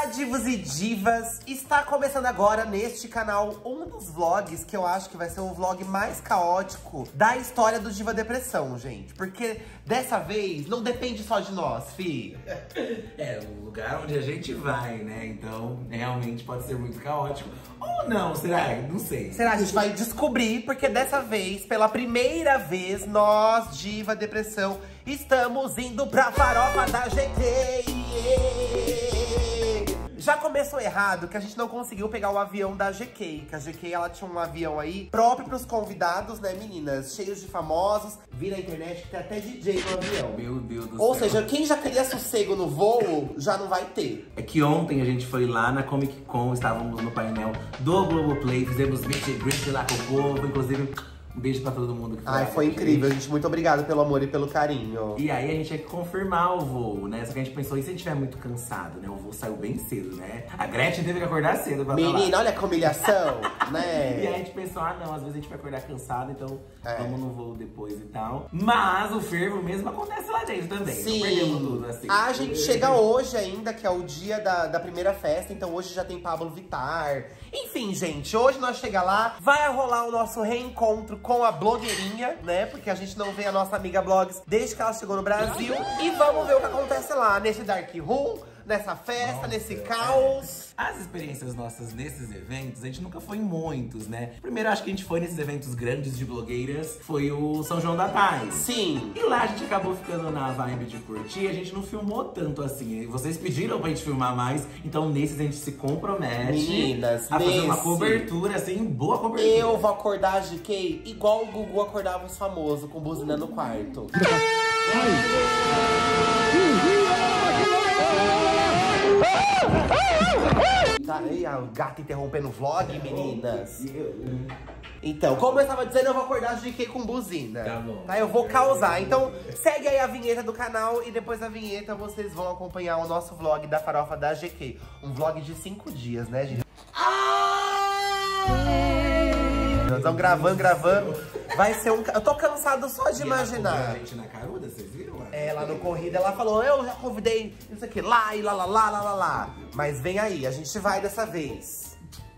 divos e divas, está começando agora neste canal um dos vlogs que eu acho que vai ser o vlog mais caótico da história do Diva Depressão, gente. Porque dessa vez não depende só de nós, fi. É, o lugar onde a gente vai, né? Então, realmente pode ser muito caótico. Ou não, será? Não sei. Será? A gente vai descobrir, porque dessa vez, pela primeira vez, nós, Diva Depressão, estamos indo pra farofa da GK. Já começou errado que a gente não conseguiu pegar o avião da GK. Que a GK, ela tinha um avião aí próprio pros convidados, né, meninas? Cheios de famosos. Vi na internet que tem até DJ no avião. Meu Deus do céu. Ou seja, quem já queria sossego no voo, já não vai ter. É que ontem a gente foi lá na Comic Con, estávamos no painel do Globoplay, fizemos meet and greet lá com o povo, inclusive... Um beijo pra todo mundo que foi. Ai, foi incrível, gente. Muito obrigado pelo amor e pelo carinho. E aí a gente tinha que confirmar o voo, né? Só que a gente pensou, e se a gente estiver muito cansado, né? O voo saiu bem cedo, né? A Gretchen teve que acordar cedo pra falar. Menina, olha que humilhação, né? E aí a gente pensou, ah não, às vezes a gente vai acordar cansado, então vamos no voo depois e tal. Mas o fervo mesmo acontece lá dentro também. Sim. Não perdemos tudo, assim. A gente chega hoje ainda, que é o dia da primeira festa. Então hoje já tem Pablo Vittar. Enfim, gente, hoje nós chega lá, vai rolar o nosso reencontro com a blogueirinha, né? Porque a gente não vê a nossa amiga Blogs desde que ela chegou no Brasil. E vamos ver o que acontece lá, nesse Dark Room, nessa festa, nesse caos. As experiências nossas nesses eventos, a gente nunca foi em muitos, né? Primeiro, acho que a gente foi nesses eventos grandes de blogueiras, foi o São João da Paz. Sim. E lá a gente acabou ficando na vibe de curtir, a gente não filmou tanto assim. Vocês pediram pra gente filmar mais, então nesses a gente se compromete, meninas, a fazer uma cobertura, assim, boa cobertura. Eu vou acordar a GK igual o Gugu acordava os famosos, com buzina no quarto. Tá aí, o gato interrompendo o vlog, meninas. Então, como eu estava dizendo, eu vou acordar a GK com buzina. Tá bom. Tá, eu vou causar. Então, segue aí a vinheta do canal e depois da vinheta vocês vão acompanhar o nosso vlog da farofa da GK. Um vlog de 5 dias, né, gente? Nós estamos gravando. Vai ser um... Eu tô cansado só de imaginar. A gente na caruda, vocês viram? Ela no Corrida, ela falou, eu já convidei isso aqui lá e lá. Mas vem aí, a gente vai dessa vez.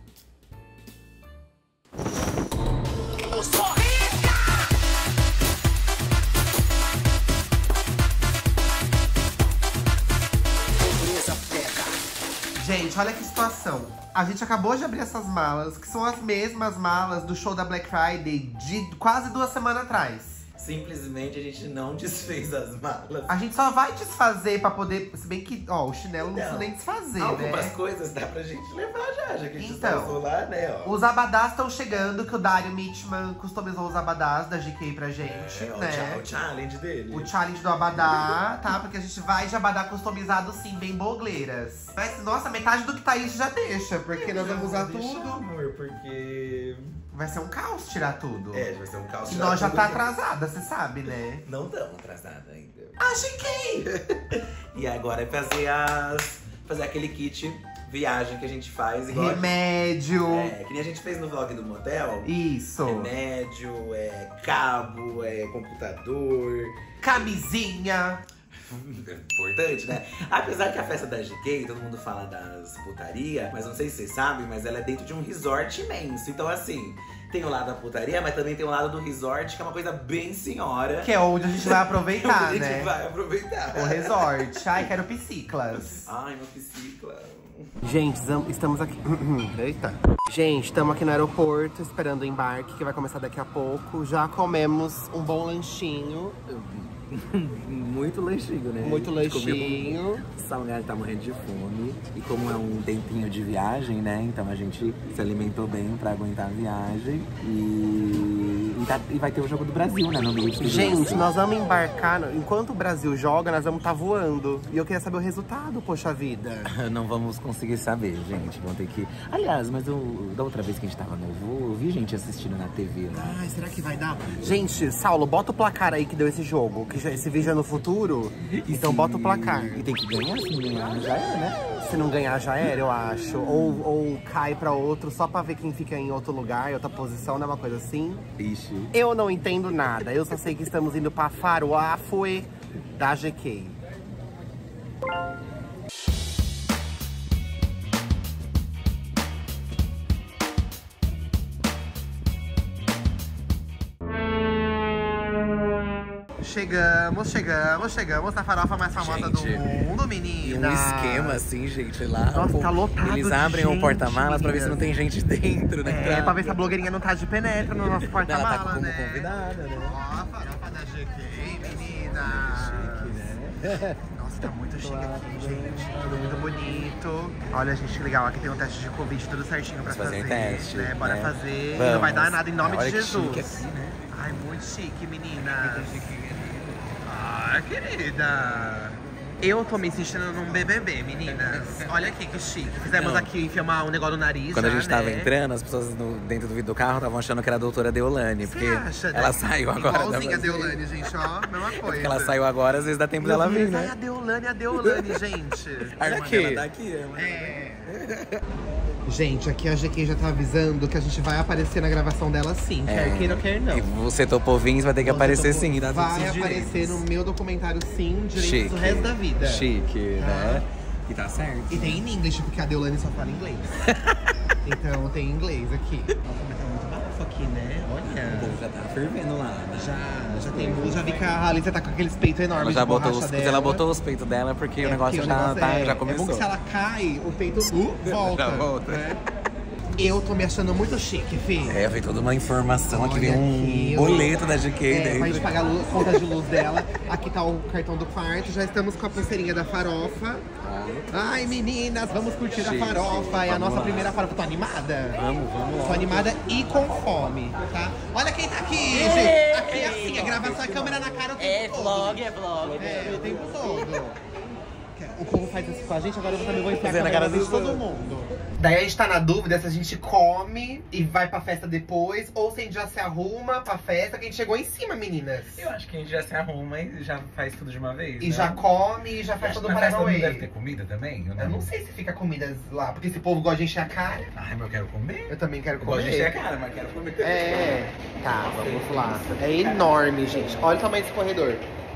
Gente, olha que situação. A gente acabou de abrir essas malas, que são as mesmas malas do show da Black Friday de quase 2 semanas atrás. Simplesmente a gente não desfez as malas. A gente só vai desfazer pra poder... Se bem que, ó, o chinelo não precisa nem desfazer, algumas né? coisas dá pra gente levar já que a gente então, passou lá, né, ó. Os abadás estão chegando, que o Dario Mitchman customizou os abadás da GK pra gente, né? O challenge dele. O challenge do abadá, tá? Porque a gente vai de abadá customizado, sim, bem bogleiras. Mas, nossa, metade do que tá aí já deixa, porque nós vamos usar tudo. Amor, porque... Vai ser um caos tirar tudo. É, vai ser um caos E tirar nós já tudo. tá atrasada, você sabe, né? Não tão atrasada ainda. A GK! E agora é fazer aquele kit viagem que a gente faz. Igual Remédio. que nem a gente fez no vlog do motel. Isso. Remédio, cabo, computador. Camisinha. Importante, né? Apesar que a festa da GK, todo mundo fala das putaria, mas não sei se vocês sabem, mas ela é dentro de um resort imenso. Então assim, tem o lado da putaria, mas também tem o lado do resort, que é uma coisa bem senhora. Que é onde a gente vai aproveitar, onde né? a gente vai aproveitar. O resort. Ai, quero pisciclas. Ai, meu piscicla. Gente, estamos aqui... Eita. Gente, estamos aqui no aeroporto, esperando o embarque, que vai começar daqui a pouco. Já comemos um bom lanchinho. Muito lanchinho, né? Muito lanchinho. O Salgado tá morrendo de fome. E como é um tempinho de viagem, né? Então a gente se alimentou bem pra aguentar a viagem. E vai ter o Jogo do Brasil, né? No meio de tudo Gente, isso. nós vamos embarcar. Enquanto o Brasil joga, nós vamos estar voando. E eu queria saber o resultado, poxa vida. Não vamos conseguir saber, gente. Vão ter que... Aliás, mas da outra vez que a gente tava no voo, eu vi gente assistindo na TV, né? Ai, será que vai dar? Gente, Saulo, bota o placar aí que deu esse jogo. Que esse vídeo é no futuro. Então bota o placar. E tem que ganhar, se ganhar já era, né? Se não ganhar já era, eu acho. Ou cai pra outro só pra ver quem fica em outro lugar, em outra posição, né? Uma coisa assim. Ixi. Eu não entendo nada. Eu só sei que estamos indo pra Faroafue da GK. Chegamos na farofa mais famosa do mundo, menina. E um esquema assim, gente, lá. Nossa, tá lotado. Eles abrem o porta-malas pra ver se não tem gente dentro, né? É, pra ver se a blogueirinha não tá de penetra no nosso porta-mala, ela tá como né? convidada, né? Ó, a farofa da GK, menina. Chique, né? Nossa, tá muito chique aqui, gente. Tudo muito bonito. Olha, gente, que legal. Aqui tem um teste de Covid, tudo certinho pra fazer. Fazer um teste, né? Bora né? fazer. Vamos. Não vai dar nada em nome Olha de que Jesus. chique aqui, né? Ai, muito chique, menina. Ai, querida. Eu tô me sentindo num BBB, meninas. Olha aqui que chique. Fizemos aqui filmar um negócio no nariz. Quando já, a gente tava né? entrando, as pessoas dentro do vidro do carro estavam achando que era a doutora Deolane. Você Porque acha, ela né? saiu agora. Igualzinha a Deolane, gente, ó. Mesma coisa. Porque ela saiu agora, às vezes dá tempo dela vir, Ai, né? a Deolane, gente. Aqui. Gente, aqui a GK já tá avisando que a gente vai aparecer na gravação dela sim. Quer queira, quer não. E você topou vir, você vai ter que aparecer sim. E dá todos vai os aparecer direitos. no meu documentário sim, direitos Chique. do resto da vida. Chique, né? E tá certo. E tem em inglês, porque a Deolane só fala inglês. Então tem inglês aqui. Nossa, mas tá muito bafo aqui, né? O Olha. povo já tá fervendo lá, né? Já tem blusa, já vi que a Alice tá com aqueles peitos enormes Ela já de botou borracha os, dela. ela botou os peitos dela porque o negócio porque já começou. É bom que se ela cai, o peito volta. Já volta. Né? Eu tô me achando muito chique, fi. É, veio toda uma informação aqui, Olha vem um aqui, boleto da GK dentro. Pra gente pagar a conta de luz dela. Aqui tá o cartão do quarto, já estamos com a pulseirinha da farofa. Ai, meninas, vamos curtir a farofa. É a nossa primeira farofa. Tô animada? Vamos lá. Tô animada e com fome, tá? Olha quem tá aqui, gente. Aqui é assim, a gravação é câmera na cara o tempo todo. É vlog. É, o tempo todo. O povo faz isso com a gente, agora eu também vou enfiar a Fazendo a câmera cara de do todo mundo. Daí a gente tá na dúvida se a gente come e vai pra festa depois, ou se a gente já se arruma pra festa, que a gente chegou em cima, meninas. Eu acho que a gente já se arruma e já faz tudo de uma vez. E né? já come e já faz todo o Na festa não deve ter Paranauê. comida também? Eu não sei se fica comidas lá, porque esse povo gosta de encher a cara. Ai, mas eu quero comer. Eu também quero Eu gosto de encher a comer. cara, mas quero comer. É, tá, vamos lá. É enorme, gente. Olha o tamanho desse corredor.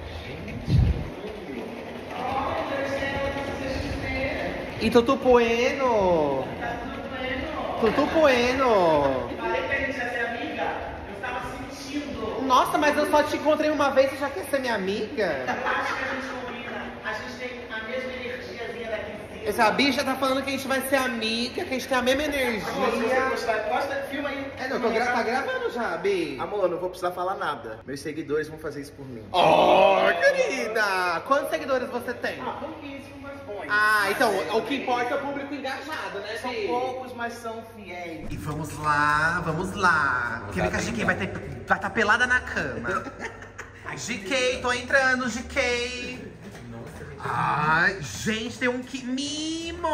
E Tutu Bueno! Tutu Bueno! Falei que a gente ia ser amiga, eu estava sentindo. Nossa, mas eu só te encontrei uma vez e já quer ser minha amiga? Acho que a gente combina, a gente tem a mesma energiazinha daqui de cima. Essa bicha tá falando que a gente vai ser amiga, que a gente tem a mesma energia. Gosta de filme aí? É, não, tá gravando já, Bi. Amor, não vou precisar falar nada. Meus seguidores vão fazer isso por mim. Oh, querida! Quantos seguidores você tem? Pouquíssimo, mas bons. Ah, então, o que importa é o público engajado, né, São Bi? poucos, mas são fiéis. E vamos lá, vamos lá. Quer ver que a GK vai estar pelada na cama. GK, tô entrando, GK. Ai, gente, tem um mimos!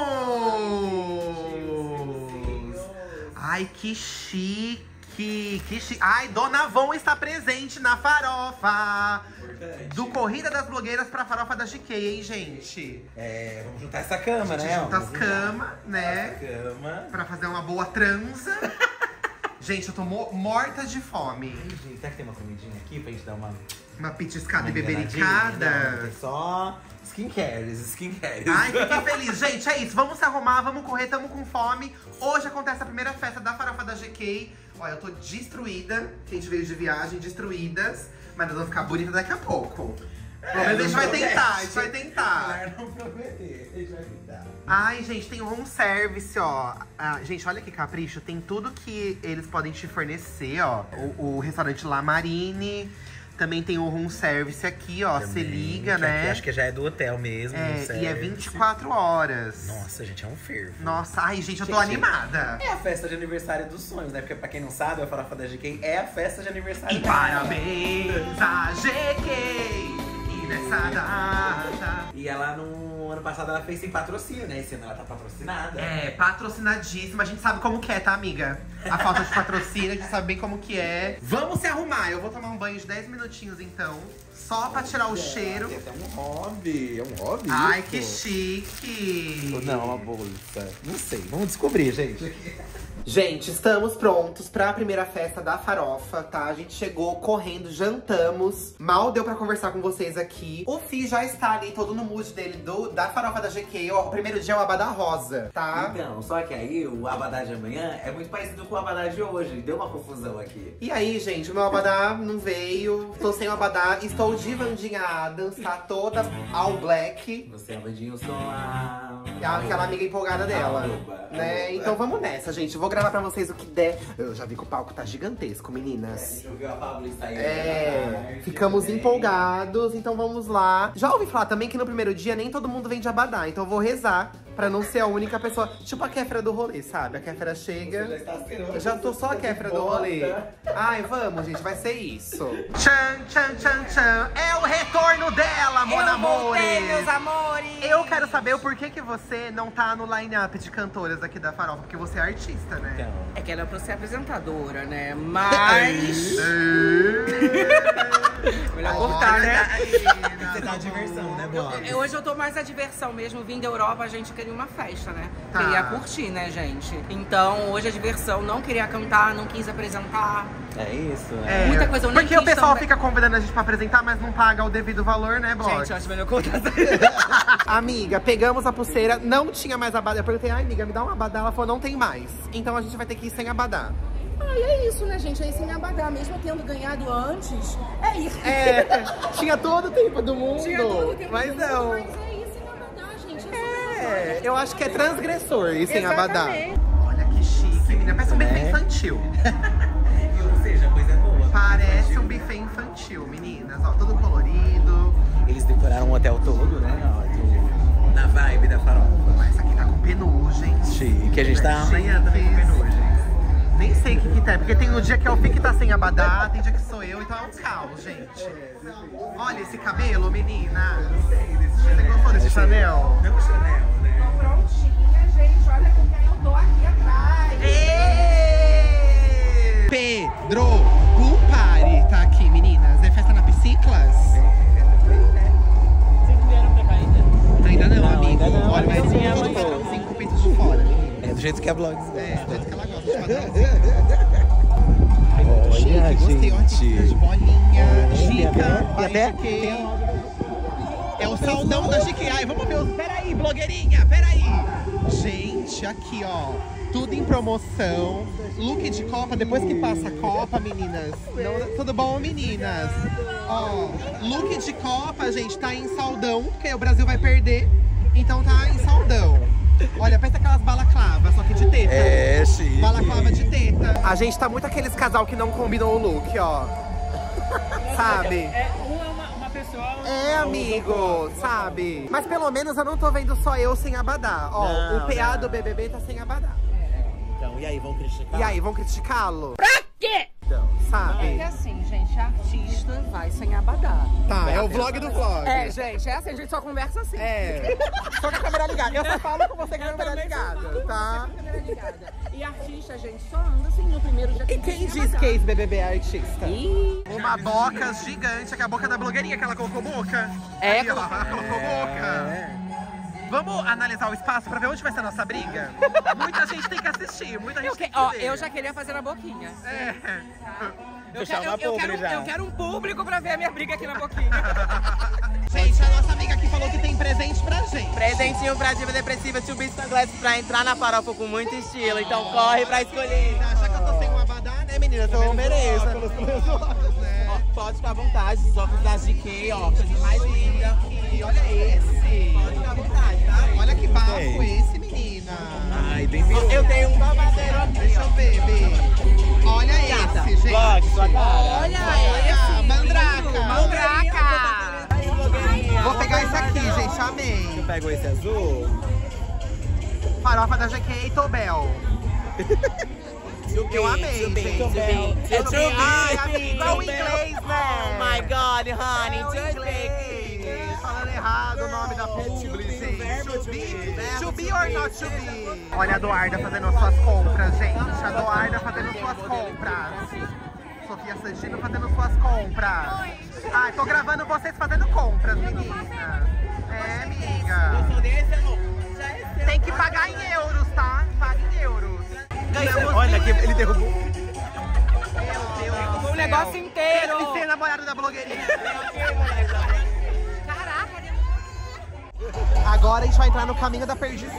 Ai, que chique, que chique. Ai, Dona Von está presente na farofa. Do Corrida das Blogueiras pra farofa da GK, hein, gente? É, vamos juntar essa cama, A gente né? junta as camas, né? Cama. Pra fazer uma boa transa. Gente, eu tô morta de fome. Gente, será que tem uma comidinha aqui pra gente dar Uma petiscada e enganadinha? Não, bebericada. tem só skincares. Ai, fiquei feliz. Gente, é isso. Vamos se arrumar, vamos correr, tamo com fome. Hoje acontece a primeira festa da farofa da GK. Olha, eu tô destruída. Que a gente veio de viagem, destruídas. Mas nós vamos ficar bonita daqui a pouco. Pelo menos a gente vai tentar, a gente vai tentar. Não prometer, a gente vai tentar. Ai, gente, tem room service, ó. Ah, gente, olha que capricho. Tem tudo que eles podem te fornecer, ó. O restaurante La Marine. Também tem o room service aqui, ó. Você liga, Que né? aqui acho que já é do hotel mesmo. É, no e é service. 24 horas. Nossa, gente, é um fervo. Nossa, ai, gente, eu tô Gente, animada. É a festa de aniversário dos sonhos, né? Porque pra quem não sabe, a farofa da GK é a festa de aniversário E dela. parabéns a GK! E nessa data. E ela no ano passado ela fez sem patrocínio, né? Esse ano ela tá patrocinada. É, patrocinadíssima. A gente sabe como que é, tá, amiga? A falta de patrocínio, a gente sabe bem como que é. Vamos se arrumar. Eu vou tomar um banho de 10 minutinhos, então. Só pra tirar o cheiro. É até um hobby, é um hobby. Ai, que isso. chique! Ou não, uma bolsa. Não sei, vamos descobrir, gente. Gente, estamos prontos pra primeira festa da farofa, tá? A gente chegou correndo, jantamos. Mal deu pra conversar com vocês aqui. O Fih já está ali, todo no mood dele da farofa da GK, o primeiro dia é o abadá rosa, tá? Então, só que aí o abadá de amanhã é muito parecido com o abadá de hoje. Deu uma confusão aqui. E aí, gente, o meu abadá não veio. Tô sem o abadá. Estou de Vandinha Adams, tá toda all black. Você é o Vandinho, eu sou a... Aquela amiga empolgada dela, Arroba. né? Então vamos nessa, gente. Vou gravar pra vocês o que der. Eu já vi que o palco tá gigantesco, meninas. A gente ouviu a Pablo sair. Ficamos empolgados, então vamos lá. Já ouvi falar também que no primeiro dia nem todo mundo vem de abadá, então eu vou rezar pra não ser a única pessoa. Tipo a Kéfera do rolê, sabe? A Kéfera chega. Eu já tô só a Kéfera do rolê. Ai, vamos, gente, vai ser isso. Tchan, tchan, tchan, tchan. É o retorno dela, mon amores. Meus amores! Eu quero saber o porquê que você não tá no line-up de cantoras aqui da Farofa, porque você é artista, né? Então. É que ela é pra ser apresentadora, né? Mas... Melhor cortar, né? Você tá a diversão, né, Blog? Hoje eu tô mais a diversão mesmo. Vim da Europa, a gente queria uma festa, né? Tá. Queria curtir, né, gente? Então, hoje a diversão, não queria cantar, não quis apresentar. É isso, né? Muita coisa eu nem Porque o quis pessoal também. fica convidando a gente pra apresentar, mas não paga o devido valor, né, Blog? Gente, eu acho melhor cortar. Amiga, pegamos a pulseira, não tinha mais abadá. Eu perguntei, ai, amiga, me dá um abadá. Ela falou, não tem mais. Então a gente vai ter que ir sem abadá. Ah, e é isso, né, gente? Aí sem abadá, mesmo tendo ganhado antes, é isso. É, tinha todo o tempo do mundo. Tinha todo o tempo mas do mundo, não. mas é isso sem abadá, gente. É, eu acho que é transgressor ir sem abadá. Exatamente. Olha que chique, menina. Parece um buffet infantil. Ou seja, coisa boa. Parece um buffet infantil, meninas. Ó, todo colorido. Eles decoraram o hotel todo, né? Na vibe da farofa. Mas essa aqui tá com penugem. Chique. A gente tá Chique. amanhã também com penugem. Nem sei o que tá, porque tem um dia que é o Fih que tá sem abadá, tem dia que sou eu, então é um caos, gente. Olha esse cabelo, menina. Você gostou desse Chanel? Não Chanel, né? Prontinha, gente. Olha com quem eu tô aqui atrás. Pedro Pool Party tá aqui, meninas. É festa na Pisciclas? Vocês vieram pra cá ainda? Ainda não, amigo. ainda não. Olha, mas Sim, eu amanhã. tô padrãozinho com o peito de fora, menina. É do jeito que a Blog. É, do jeito que ela gosta de padrãozinho. Ai, muito chique, gostei. Olha que fica de bolinha, Gica, até GK. É o saldão da GK. Ai, vamos ver. Peraí, blogueirinha, peraí. Gente, aqui, ó. Tudo em promoção. Look de Copa, depois que passa a Copa, meninas. Não, tudo bom, meninas? Ó, look de Copa, gente, tá em saldão, porque o Brasil vai perder. Então tá em saldão. Olha, pensa aquelas balaclavas, só que de teta. É, chique. Balaclava de teta. A gente tá muito aqueles casal que não combinam o look, ó. Sabe? Uma pessoa... É, amigo, sabe? Mas pelo menos eu não tô vendo só eu sem abadá. Ó, Não, o PA não. do BBB tá sem abadá. Então, e aí, vão criticar? E aí, vão criticá-lo? Pra quê? Então, sabe? É assim, gente, artista vai sem abadá. Tá, é o vlog do vlog. É, gente, é assim, a gente só conversa assim. É. Só com a câmera ligada. Eu só falo com você com a câmera ligada, tá? Câmera ligada. E artista, gente, só anda assim no primeiro dia. E quem diz que ex-BBB é artista? Ih, Uma boca gigante, que é a boca da blogueirinha, que ela colocou boca. É, Aí, ó, ela colocou boca. Vamos analisar o espaço pra ver onde vai ser a nossa briga? Muita gente tem que assistir, muita gente tem que ó, ver. eu já queria fazer na boquinha. É. Eu quero um público pra ver a minha briga aqui na boquinha. Gente, a nossa amiga aqui falou que tem presente pra gente. Presentinho pra diva depressiva, Tio Beat Sunglasses pra entrar na farofa com muito estilo. Então corre pra escolher. Já que eu tô sem um abadá, né, meninas? Eu mereço. Pelos óculos, né? Ó, pode ficar à vontade, os óculos da GK, ó, coisa mais linda. E olha esse. Pode ficar à vontade, tá? Olha que bafo esse, menina. Ai, tem peru. Eu tenho um babadeiro aqui, Deixa eu ver, Bê. Olha esse, gente. Blog, sua cara. Olha Olha, mandraca. Mandraca! Vou pegar esse aqui, gente. Amei. Eu pego esse azul. Farofa da GK e Tobel. Eu amei, gente. É Tio Ai, Beat. amiga, o inglês, né? Oh my God, honey, É o Tio inglês. Falando errado o nome da publi, gente. To be or not to be? Olha a Eduarda fazendo suas compras, gente. A Eduarda fazendo suas compras. Sofia Santino fazendo suas compras. Ai, tô gravando vocês fazendo compras, meninas. É, amiga. Tem que pagar em euros, tá? Paga em euros. Ganhamos. Olha, que ele derrubou. Meu Deus do O negócio inteiro. Esse ser namorado da blogueirinha. Caraca, Agora a gente vai entrar no caminho da perdição.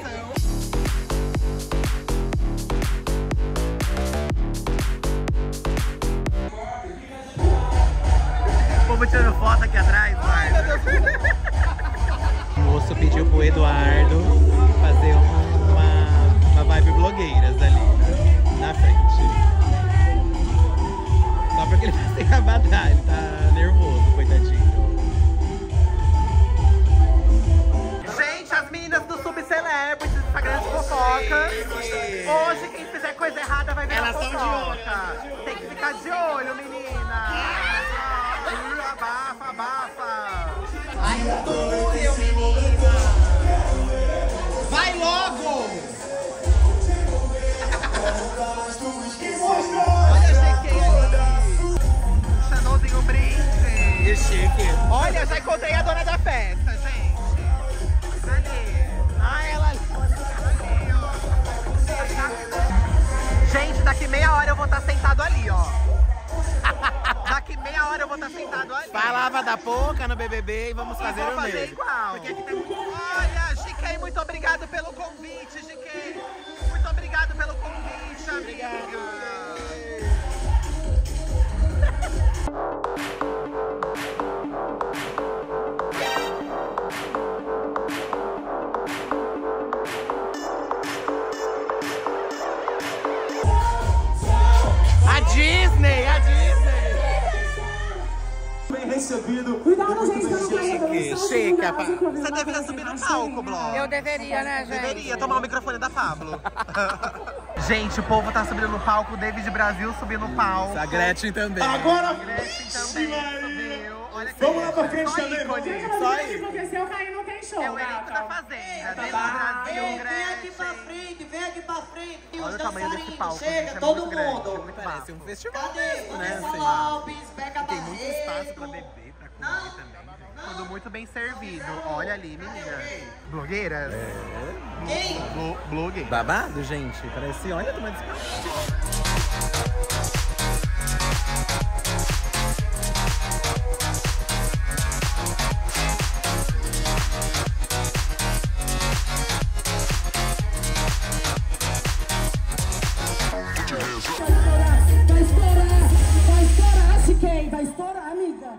O povo tirando foto aqui atrás, vai. O moço pediu pro Eduardo fazer uma vibe blogueiras ali na frente. Só porque ele vai ser abadá, ele tá nervoso, coitadinho. Gente, as meninas do Subcelebrities, Instagram de fofoca. Hoje, quem fizer coisa errada vai virar fofoca. Tem que ficar de olho, menina. Abafa, abafa. Ai, doeu, menina. Vai logo! Olha a GK ali. Chanelzinho brinde. Que chique. Olha, já encontrei a dona da festa, gente. Ali. Ah, ela ali. Gente, daqui meia hora eu vou estar sentado ali, ó. Daqui meia hora eu vou estar sentado ali. Falava da pouca no BBB e vamos fazer Vou o fazer mesmo. igual. Olha, GK, muito obrigado pelo convite, GK. Muito obrigado pelo convite, amiga. A Disney, a Disney. Bem recebido. Cuidado, gente, que eu não quero Chique, Você deveria subir no palco, Blog. Eu deveria, né, gente? Deveria tomar o microfone da Pablo. Gente, o povo tá subindo no palco, o David Brasil subiu no palco. A Gretchen também. Agora, Gretchen também subiu. Olha que vamos lá pra frente só também, ícone. vamos. Só aí. Porque se eu cair, não tem show, É o elenco da gata. Fazenda. David Brasil, Vem aqui Gretchen. pra frente, vem aqui pra frente. E Olha os o tamanho desse dançarinos, palco, chega, gente, é todo muito grande, mundo. muito Parece um festival. Cadê? Né, Vanessa assim. Lopes, Beca Tem muito espaço pra Barreto. beber, pra comer também. Tudo muito bem servido. Olha ali, menina. Blogueiras? Quem? Blogueiras. Babado, gente. Parece, olha, toma Vai estourar, Chiquei, vai estourar, amiga.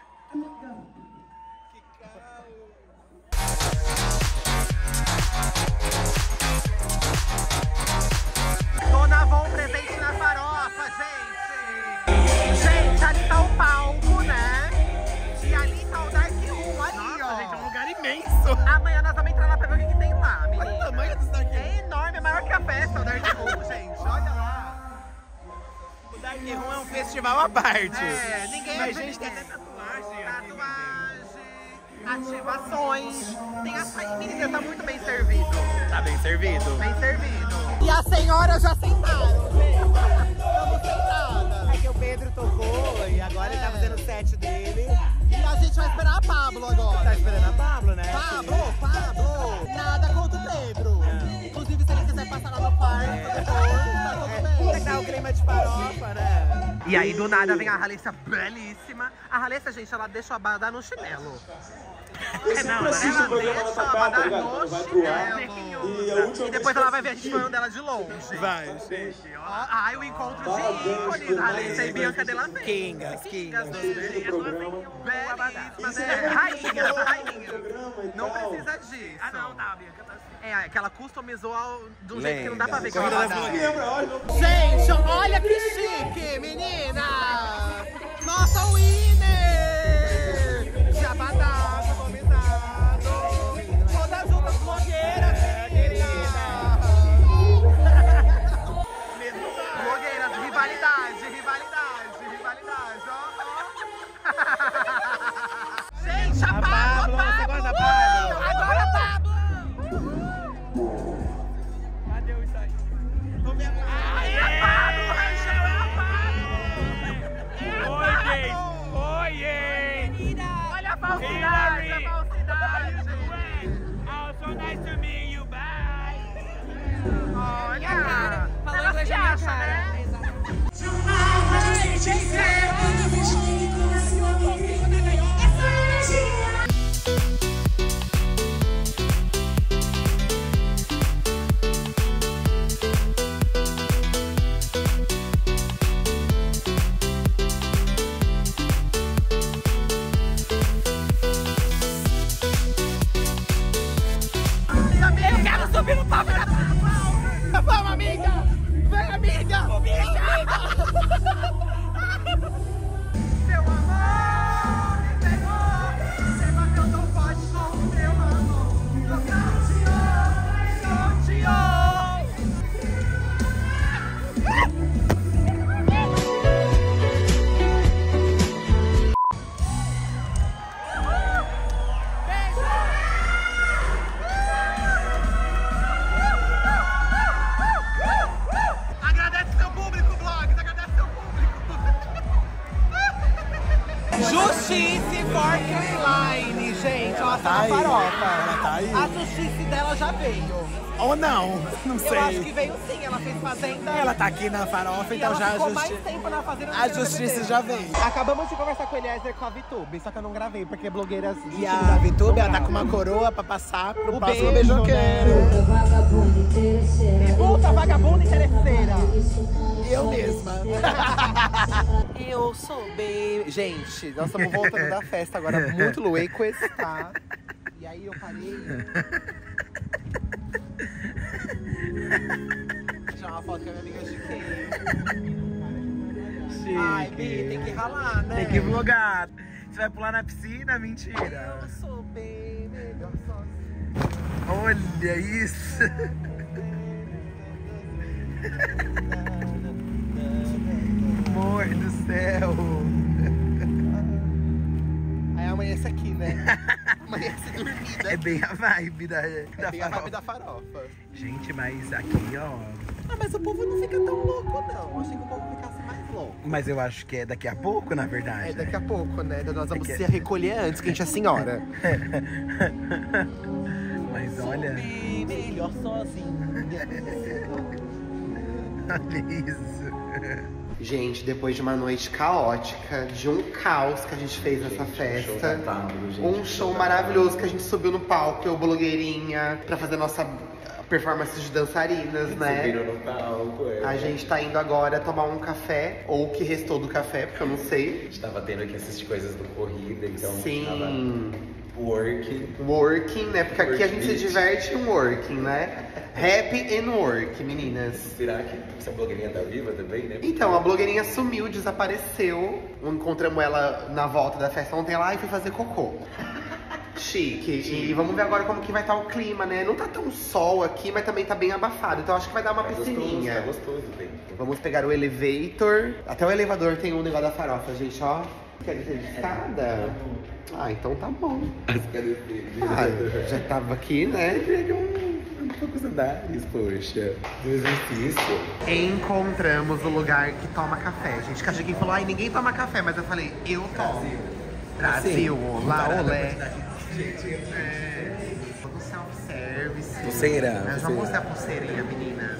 Dona Von presente na farofa, gente. Gente, ali tá o palco, né? E ali tá o Dark Room, ali, ó. Gente, é um lugar imenso. Amanhã nós vamos entrar lá pra ver o que tem lá, menina. Olha o tamanho desse Dark Room. É enorme, é maior que a festa, o Dark Room, gente. Olha lá. O Dark Room é um festival à parte. É, ninguém Mas, é gente, tem ninguém. até tatuagem aqui. Tatuagem, ativações. Tem açaí, menina, tá muito bem servido. Tá bem servido. Bem servido. E as senhoras já sentaram, gente. Estamos sentadas. É que o Pedro tocou e agora ele tá fazendo o set dele. E a gente vai esperar a Pablo agora. Tá esperando a Pablo, né? Pablo. Nada contra o Pedro. Inclusive, se ele quiser passar lá no parque, depois, tá tudo bem. Dá o clima de farofa, né? E aí, do nada, vem a Ralessa belíssima. A Ralessa, gente, ela deixa o abadá no chinelo. Eu sempre assisto o programa na tua casa, tá ligado? Quando vai pro ar. E a última E depois ela vai ver a gente falando dela de longe. Vai, gente. Ó, ai, o encontro de ícones, Ralessa e Bianca Della Vega. Kingas. do programa. Belíssimas, é. Rainha. Programa e Não tal. precisa disso. Ah, não, tá, Bianca tá assim. É, que ela customizou de um jeito que não dá pra ver que é Corrida uma das abadá. Lembra, olha, não- Gente, olha que chique, menina! Nossa, o Winner! Jabadá, convidado! Todas juntas blogueiras, menina! Blogueiras, rivalidade, ó. Gente, a Pablo, Você gosta da Pablo? Agora a Pablo! Cadê o ensaio? Ai, a Pablo, Rangel, é a Pablo! Oi, gente! Oi! Olha a falsidade, a falsidade! Oh, so nice to meet you, bye! Olha! Falou Ela inglês se na minha acha, cara. né? Exatamente. aí. farofa. Ela tá aí. A justiça dela já veio. Ou não, não sei. Eu acho que veio sim, ela fez Fazenda. Ela tá aqui na farofa, E então ela já ficou mais tempo na Fazenda do que a no justiça BBB. já veio. Acabamos de conversar com o Eliezer com a VTube, só que eu não gravei, porque blogueiras do E time a da VTube, ela tá grava. com uma coroa pra passar pro O próximo beijo, beijoqueiro. Puta, vagabunda interesseira. Eu mesma. Eu sou bem... Gente, nós estamos voltando da festa agora, muito loucos, tá? E aí eu parei... Tirar uma foto com a minha amiga GK. Ai, Bi, tem que ralar, né? Tem que vlogar. Você vai pular na piscina? Mentira. Eu sou bem melhor sozinho. Olha isso. Amor do céu. Aí amanhece aqui, né? Amanhece dormida. É bem a vibe da É bem a vibe da farofa. Gente, mas aqui, ó. Ah, mas o povo não fica tão louco, não. Achei que o povo ficasse mais louco. Mas eu acho que é daqui a pouco, na verdade. É daqui a pouco, né? Então nós vamos É que- se recolher antes, que a gente é senhora. Mas olha. Bem melhor sozinho. Olha isso. Gente, depois de uma noite caótica, de um caos que a gente fez nessa festa, um show maravilhoso que a gente subiu no palco, eu, blogueirinha, pra fazer nossa performance de dançarinas, né? no palco, A gente tá indo agora tomar um café, ou o que restou do café, porque eu não A sei. gente tava tendo que assistir coisas do Corrida, então Sim, working. né? Porque aqui a gente se diverte em working, né? Happy and work, meninas. Será que essa blogueirinha tá viva também, né? Então, a blogueirinha sumiu, desapareceu. Encontramos ela na volta da festa ontem lá e fui fazer cocô. Chique. E vamos ver agora como que vai estar o clima, né? Não tá tão sol aqui, mas também tá bem abafado. Então acho que vai dar uma piscininha. Tá gostoso, bem. Vamos pegar o elevator. Até o elevador tem um negócio da farofa, gente, ó. Quer dizer, escada? Ah, então tá bom. Ah, já tava aqui, né? Poucos andares, poxa. Do exercício. Encontramos o lugar que toma café, gente. Que a gente falou, ai, ninguém toma café, mas eu falei, eu tomo. Brasil, olá, olé. Todo self-service. Pulseira, Eu já pulseira. mostrei a pulseirinha, meninas.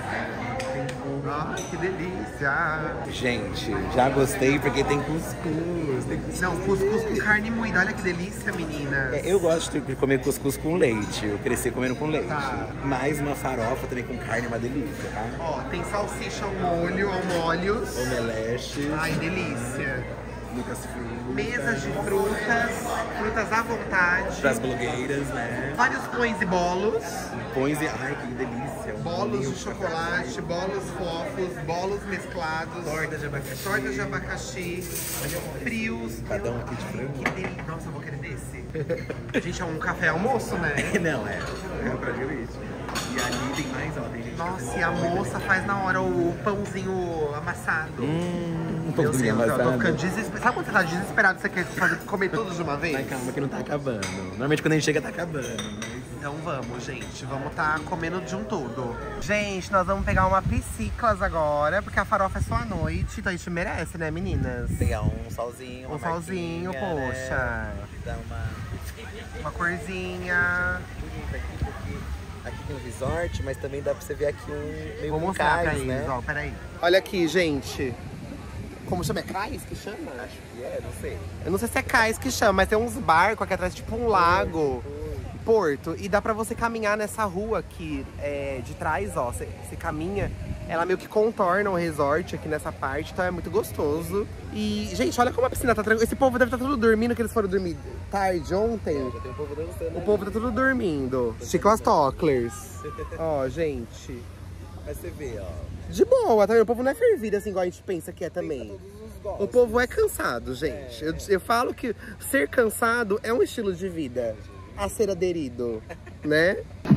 Ai, que delícia. Gente, já gostei porque tem cuscuz. Não, cuscuz com carne moída, olha que delícia, meninas. Eu gosto de comer cuscuz com leite. Eu cresci comendo com leite. Tá. Mais uma farofa também com carne, uma delícia, tá? Ó, tem salsicha ao molho, ao molhos. Omelete, Ai, delícia. muitas frutas. Mesas de frutas à vontade. Pras blogueiras, né? Vários pães e bolos. Pães e... Ai, que delícia. Bolos de chocolate, bolos fofos, bolos mesclados. Torta de abacaxi. Tortas de abacaxi. Frios. Cada um aqui de frango. Que delícia. Nossa, eu vou querer desse. Gente, é um café almoço, né? Não, é praticamente. E ali tem mais, ó. Tem gente Nossa, e a moça faz na hora o pãozinho amassado. um Meu pouco Deus, mais eu tô ficando desesperado. Sabe quando você tá desesperado, você quer comer tudo de uma vez? Mas calma que não tá acabando. Normalmente quando a gente chega tá acabando. Mas... Então vamos, gente. Vamos tá comendo de um todo. Gente, nós vamos pegar uma pisciclas agora, porque a farofa é só à noite. Então a gente merece, né, meninas? Pegar um solzinho, uma Um solzinho, marquinha, poxa. Né? Dar Uma corzinha. bonita aqui, porque aqui tem um resort, mas também dá pra você ver aqui um meio Vou um mostrar pra cais, eles, né? ó. Peraí. Olha aqui, gente. Como chama? É cais que chama? Acho que é, não sei. Eu não sei se é cais que chama, mas tem uns barcos aqui atrás, tipo um lago. Porto. E dá pra você caminhar nessa rua aqui de trás, ó. Você caminha, ela meio que contorna o resort aqui nessa parte, então é muito gostoso. E, gente, olha como a piscina tá tranquila. Esse povo deve estar tudo dormindo, que eles foram dormir tarde ontem. Já tem um povo dançando. O povo tá tudo dormindo. Chiclas Tocklers. Ó, gente. Mas você vê, ó. De boa, tá vendo? O povo não é fervido assim igual a gente pensa que é também. O povo é cansado, gente. Eu falo que ser cansado é um estilo de vida a ser aderido, né?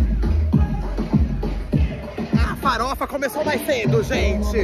A farofa começou mais cedo, gente!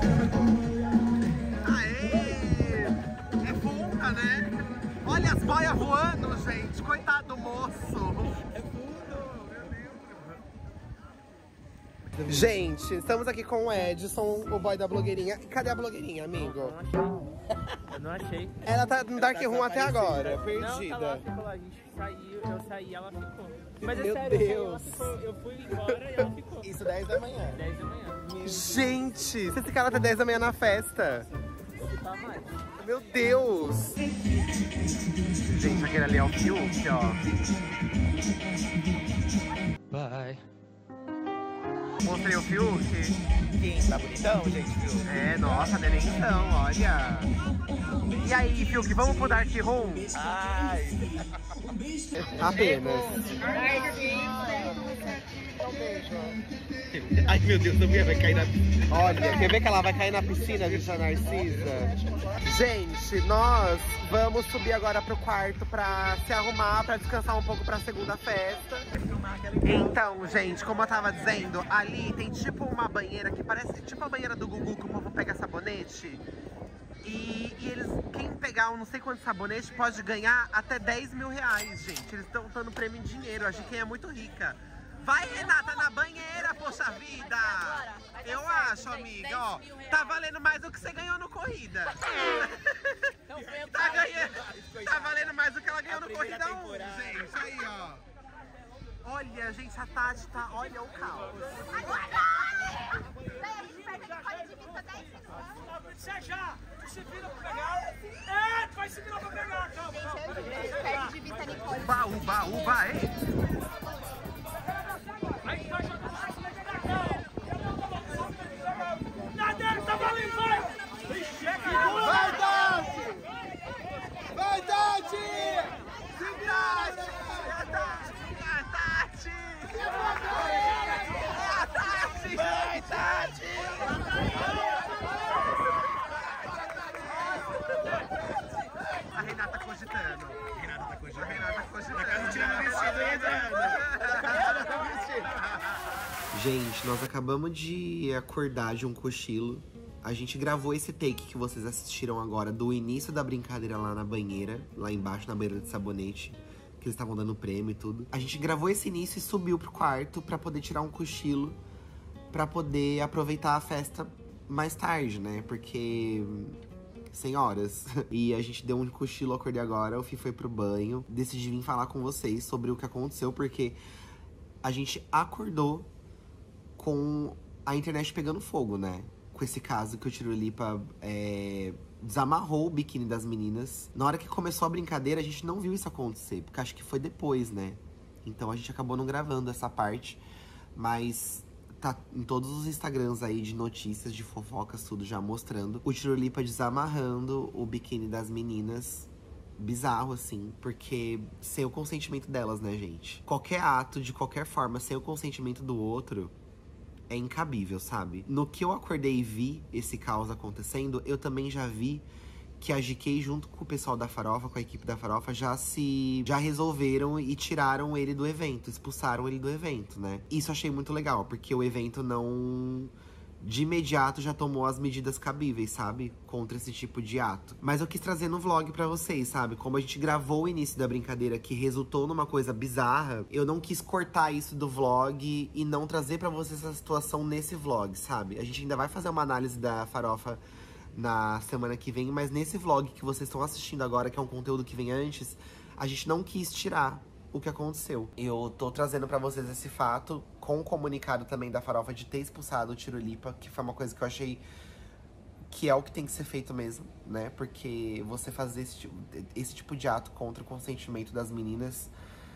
Aê! É funga, né? Olha as boias voando, gente! Coitado do moço! É fundo, meu Deus! Gente, estamos aqui com o Edson, o boy da blogueirinha. Cadê a blogueirinha, amigo? Eu não achei. Ela tá no Dark Room até agora, Não, perdida. tá lá, ficou lá. A gente saiu, eu saí e ela ficou. Mas é Meu sério, Deus. eu fui embora e ela ficou. Isso 10 da manhã. 10 da manhã. Gente, vocês ficaram até 10 da manhã na festa. Tá mais. Meu Deus. Gente, aquele ali é o Fiuk, ó. Bye. Mostrei o Fiuk. Quem? Tá bonitão, gente, viu? É, nossa, nenenzão, olha. E aí, Fiuk, vamos pro Dark Room? Ai. Apenas. Ai, meu Deus, a mulher vai cair na piscina. Olha, quer ver que ela vai cair na piscina, Virgem Narcisa? Gente, nós vamos subir agora pro quarto pra se arrumar, pra descansar um pouco pra segunda festa. Então, gente, como eu tava dizendo, ali tem tipo uma banheira que parece tipo a banheira do Gugu, que o povo pega sabonete. E eles, quem pegar um não sei quanto sabonete pode ganhar até 10 mil reais, gente. Eles estão dando prêmio em dinheiro, a GK é muito rica. Vai, Renata, na banheira, poxa vida! Eu acho, amiga, ó. Tá valendo mais do que você ganhou no Corrida. Tá valendo mais do que ela ganhou no Corrida 1, gente. Aí, ó. Olha, gente, a Tati tá... Olha o caos. Você já! Tu se vira pra pegar! É, tu vai se virar pra pegar! Calma, Perde de vista, Nicole. Baú, vai! Aí tá jogando mais legal na cara! Nada, tá valendo, vai! Chega! Vai, Tati! Vai, Tati! Segura! Vai, Tati! A Renata cogitando. A Renata cogitando. Tá tirando o vestido e entrando. Gente, nós acabamos de acordar de um cochilo. A gente gravou esse take que vocês assistiram agora do início da brincadeira lá na banheira, lá embaixo na banheira de sabonete, que eles estavam dando prêmio e tudo. A gente gravou esse início e subiu pro quarto pra poder tirar um cochilo, pra poder aproveitar a festa mais tarde, né? Porque... sem horas. E a gente deu um cochilo, acordei agora, o Fih foi pro banho. Decidi vir falar com vocês sobre o que aconteceu, porque a gente acordou com a internet pegando fogo, né? Com esse caso que o Tiro Lipa desamarrou o biquíni das meninas. Na hora que começou a brincadeira, a gente não viu isso acontecer, porque acho que foi depois, né? Então a gente acabou não gravando essa parte, mas tá em todos os Instagrams aí de notícias, de fofocas, tudo já mostrando o Tiro Lipa desamarrando o biquíni das meninas. Bizarro, assim, porque sem o consentimento delas, né, gente? Qualquer ato, de qualquer forma, sem o consentimento do outro, é incabível, sabe? No que eu acordei e vi esse caos acontecendo, eu também já vi que a GK, junto com o pessoal da Farofa, com a equipe da Farofa, já resolveram e tiraram ele do evento, expulsaram ele do evento, né? Isso achei muito legal, porque o evento não... de imediato já tomou as medidas cabíveis, sabe? Contra esse tipo de ato. Mas eu quis trazer no vlog pra vocês, sabe? Como a gente gravou o início da brincadeira que resultou numa coisa bizarra, eu não quis cortar isso do vlog e não trazer pra vocês essa situação nesse vlog, sabe? A gente ainda vai fazer uma análise da Farofa na semana que vem, mas nesse vlog que vocês estão assistindo agora, que é um conteúdo que vem antes, a gente não quis tirar o que aconteceu. Eu tô trazendo pra vocês esse fato, com o comunicado também da Farofa de ter expulsado o Tiro Lipa, que foi uma coisa que eu achei que é o que tem que ser feito mesmo, né? Porque você fazer esse tipo de ato contra o consentimento das meninas...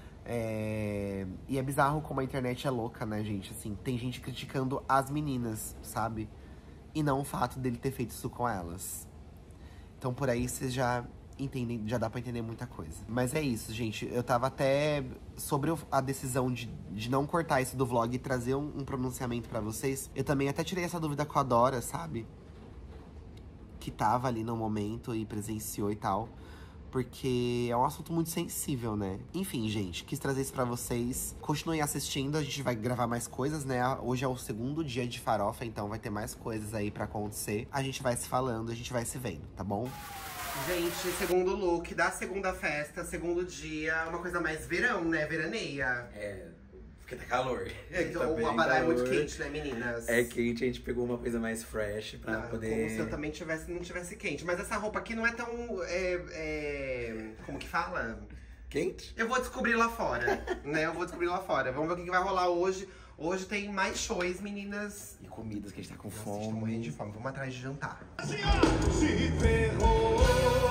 E é bizarro como a internet é louca, né, gente? Assim, tem gente criticando as meninas, sabe? E não o fato dele ter feito isso com elas. Então por aí vocês já... entendem, já dá pra entender muita coisa. Mas é isso, gente. Eu tava até sobre a decisão de não cortar isso do vlog e trazer um pronunciamento pra vocês. Eu também até tirei essa dúvida com a Dora, sabe? Que tava ali no momento e presenciou e tal. Porque é um assunto muito sensível, né? Enfim, gente, quis trazer isso pra vocês. Continuem assistindo, a gente vai gravar mais coisas, né? Hoje é o segundo dia de Farofa, então vai ter mais coisas aí pra acontecer. A gente vai se falando, a gente vai se vendo, tá bom? Gente, segundo look da segunda festa, segundo dia, uma coisa mais verão, né? Veraneia. Porque tá calor. O Abadá é muito quente, né, meninas? É quente, a gente pegou uma coisa mais fresh pra poder... Como se eu também não tivesse quente. Mas essa roupa aqui não é tão... como que fala? Quente? Eu vou descobrir lá fora, né? Eu vou descobrir lá fora. Vamos ver o que vai rolar hoje. Hoje tem mais shows, meninas. E comidas que a gente tá com fome. A gente tá morrendo de fome. Vamos atrás de jantar. Se ferrou.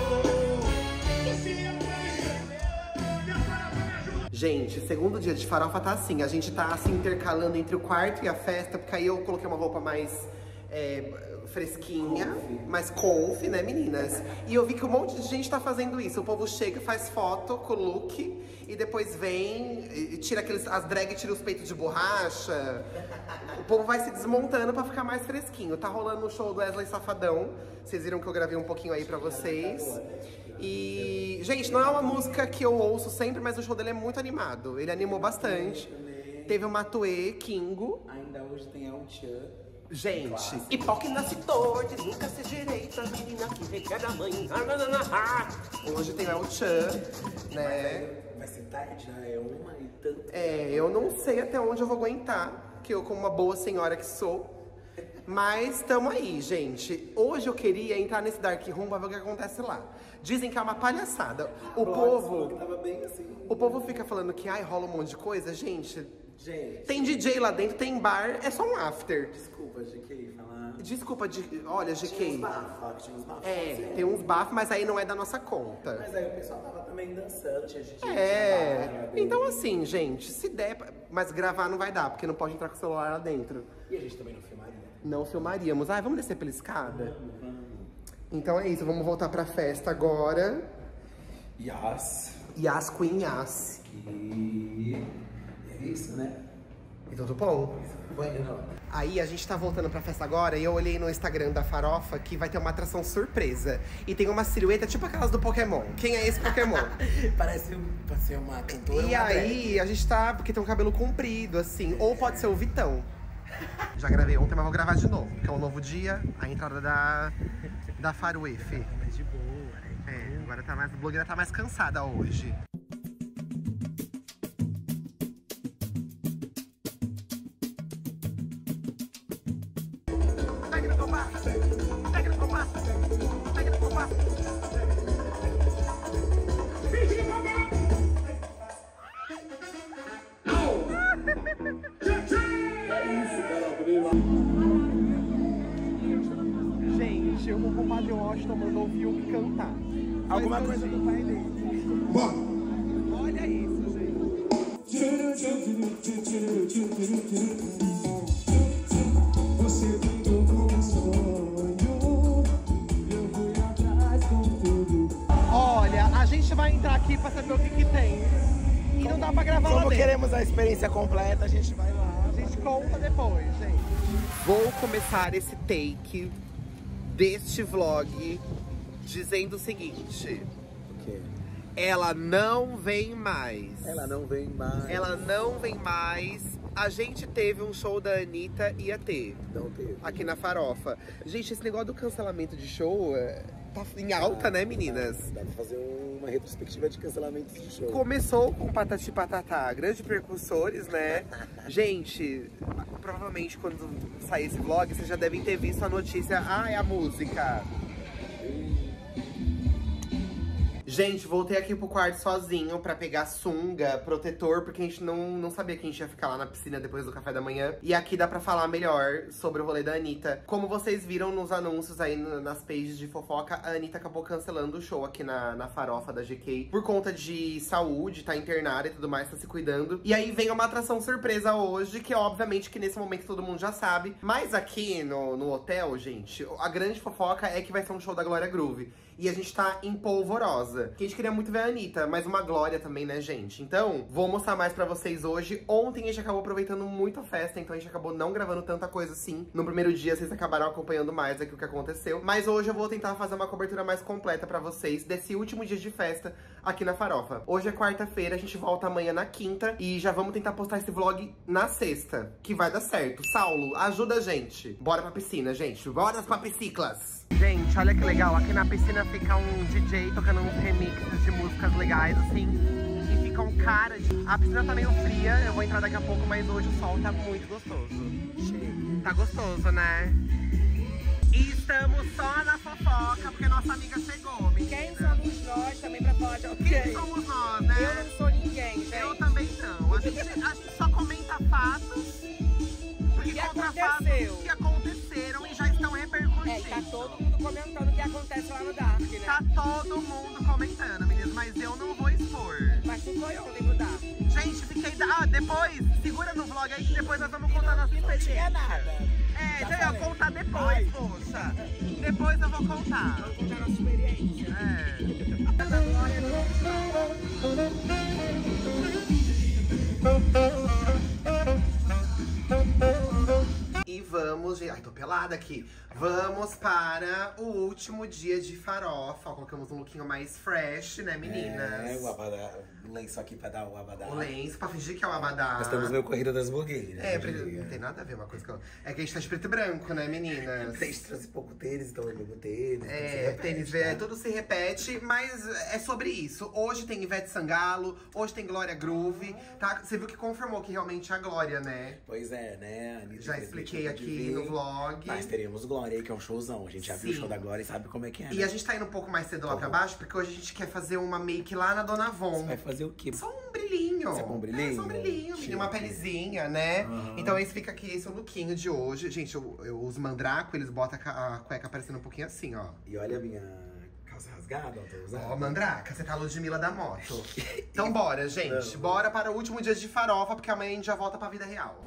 Gente, segundo dia de farofa tá assim. A gente tá se intercalando entre o quarto e a festa. Porque aí eu coloquei uma roupa mais fresquinha, mais comfy, né, meninas? E eu vi que um monte de gente tá fazendo isso. O povo chega, faz foto com o look e depois vem e tira as drag tira os peitos de borracha. O povo vai se desmontando pra ficar mais fresquinho. Tá rolando o show do Wesley Safadão. Vocês viram que eu gravei um pouquinho aí pra vocês. E, gente, não é uma música que eu ouço sempre, mas o show dele é muito animado. Ele animou bastante. Teve o Matuê, Kingo. Ainda hoje tem El Chan. Gente, hipoque nasce torto, nunca se direita, menina que requer da mãe. Hoje tem o El Chan, né? Vai ser tarde, já é 1h30. Eu não sei até onde eu vou aguentar, que eu, como uma boa senhora que sou. Mas tamo aí, gente. Hoje eu queria entrar nesse Dark Room pra ver o que acontece lá. Dizem que é uma palhaçada. O povo fica falando que rola um monte de coisa, gente. Tem DJ lá dentro, tem bar, é só um after. Desculpa, GK, falar. Desculpa, olha, GK. Tinha uns bafos. Tem uns bafos, mas aí não é da nossa conta. Mas aí o pessoal tava também dançando, tinha gente. Então assim, gente, se der, mas gravar não vai dar, porque não pode entrar com o celular lá dentro. E a gente também não filmaria. Não filmaríamos. Vamos descer pela escada? Então é isso, vamos voltar pra festa agora. Yas. Yas Queen Yas. E é isso, né? E tudo bom? Bueno. Aí a gente tá voltando pra festa agora e eu olhei no Instagram da Farofa que vai ter uma atração surpresa. E tem uma silhueta tipo aquelas do Pokémon. Quem é esse Pokémon? Parece ser uma cantora. E aí a gente tá, porque tem um cabelo comprido, assim. Ou pode ser o Vitão. Já gravei ontem, mas vou gravar de novo. Porque é um novo dia, a entrada da Faroefe. Mas de boa, agora a blogueira tá mais cansada hoje. Gente, o compadre Washington mandou o Fiuk cantar. Alguma coisa do pai dele. Bora! Olha isso, Você pintou como sonho, eu fui atrás com tudo. Olha, a gente vai entrar aqui pra saber o que tem. E não dá pra gravar lá dentro. Como queremos a experiência completa, a gente vai lá. A gente conta depois, gente. Vou começar esse take deste vlog dizendo o seguinte. O quê? Ela não vem mais. Ela não vem mais. Ela não vem mais. A gente teve um show da Anitta, ia ter. Não teve. Aqui na Farofa. Gente, esse negócio do cancelamento de show tá em alta, né, meninas? Dá pra fazer uma retrospectiva de cancelamentos de show. Começou com Patati Patatá, grandes precursores, né? Gente, provavelmente quando sair esse vlog, vocês já devem ter visto a notícia. É a música. Gente, voltei aqui pro quarto sozinho pra pegar sunga, protetor, porque a gente não sabia que a gente ia ficar lá na piscina depois do café da manhã. E aqui dá pra falar melhor sobre o rolê da Anitta. Como vocês viram nos anúncios aí, nas pages de fofoca, a Anitta acabou cancelando o show aqui na Farofa da GK. Por conta de saúde, tá internada e tudo mais, tá se cuidando. E aí vem uma atração surpresa hoje, que obviamente que nesse momento todo mundo já sabe. Mas aqui no hotel, gente, a grande fofoca é que vai ser um show da Glória Groove. E a gente tá em polvorosa. Que a gente queria muito ver a Anitta, mas uma Glória também, né, gente? Então, vou mostrar mais pra vocês hoje. Ontem a gente acabou aproveitando muito a festa, então a gente acabou não gravando tanta coisa assim. No primeiro dia, vocês acabaram acompanhando mais aqui o que aconteceu. Mas hoje eu vou tentar fazer uma cobertura mais completa pra vocês desse último dia de festa aqui na Farofa. Hoje é quarta-feira, a gente volta amanhã na quinta. E já vamos tentar postar esse vlog na sexta, que vai dar certo. Saulo, ajuda a gente. Bora pra piscina, gente. Bora pra pisciclas. Gente, olha que legal. Aqui na piscina fica um DJ tocando uns remixes de músicas legais, assim. E fica ficam cara de... A piscina tá meio fria, eu vou entrar daqui a pouco, mas hoje o sol tá muito gostoso. Chega. Tá gostoso, né? E estamos só na fofoca, porque nossa amiga chegou, menina. Quem somos nós também pra falar de alguém? Quem somos nós, né? Eu não sou ninguém, gente. Eu também não. A gente só comenta fatos que aconteceu. Que aconteceram e já estão repercutindo. É, tá todo mundo comentando o que acontece lá no Dark, né? Tá todo mundo comentando, meninas, mas eu não vou expor. Mas tu foi ontem no Dark. Gente, fiquei... Ah, depois, segura no vlog aí que depois nós vamos contar nossa experiência. Não tinha nada. É, já ia contar depois, poxa. Depois eu vou contar. Vamos contar nossa experiência. E vamos, gente... Ai, tô pelada aqui. Vamos para o último dia de farofa. Colocamos um lookinho mais fresh, né, meninas? O abadá, o lenço aqui pra dar o abadá. O lenço, pra fingir que é o abadá. Nós estamos no Corrida das Blogueiras. É, não tem nada a ver uma coisa com a... É que a gente tá de preto e branco, né, meninas? A gente trouxe pouco tênis, então eu mesmo tênis. É, tênis, tudo se repete, mas é sobre isso. Hoje tem Ivete Sangalo, hoje tem Glória Groove, tá? Você viu que confirmou que realmente é a Glória, né? Pois é, né? Anitta já expliquei aqui no vlog. Mas teremos Glória aí, que é um showzão. A gente já viu o show da Glória e sabe como é que é, né? E a gente tá indo um pouco mais cedo lá pra baixo, porque hoje a gente quer fazer uma make lá na Dona Avon. Você vai fazer o quê? Só um brilhinho. Só um brilhinho? É, só um brilhinho, uma pelezinha, né? Então esse fica aqui, esse é o lookinho de hoje. Gente, os mandraco, eles botam a cueca aparecendo um pouquinho assim, ó. E olha a minha calça rasgada, ó, tô usando. Ó, mandraca, você tá a Ludmilla da moto. Então bora, gente. Bora para o último dia de farofa, porque amanhã a gente já volta pra vida real.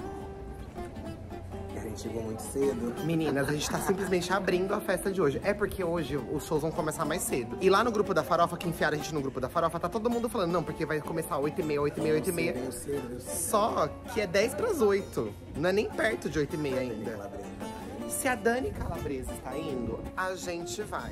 A gente chegou muito cedo. Meninas, a gente tá simplesmente abrindo a festa de hoje. É porque hoje os shows vão começar mais cedo. E lá no grupo da farofa, que enfiaram a gente no grupo da farofa, tá todo mundo falando, não, porque vai começar 8h30, 8h30, 8h30. Só que é 10:08. Não é nem perto de 8h30 ainda. Se a Dani Calabresa está indo, a gente vai.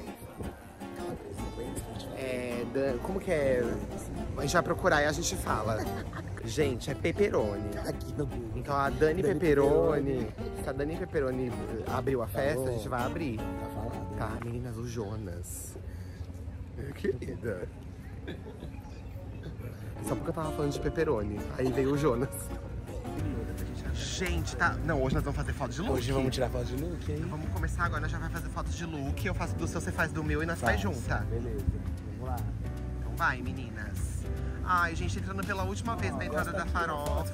Como que é? A gente vai procurar e a gente fala. Gente, é pepperoni. Então a Dani Pepperoni. Se a Dani Pepperoni abriu a festa, a gente vai abrir. Tá, meninas, o Jonas. Querida. Só porque eu tava falando de pepperoni. Aí veio o Jonas. Gente, tá... Não, hoje nós vamos fazer foto de look. Hoje vamos tirar foto de look, hein? Então vamos começar agora, nós já vai fazer foto de look. Eu faço do seu, você faz do meu e nós faz junta. Beleza, vamos lá. Então vai, meninas. Ai, gente, entrando pela última vez na entrada da farofa.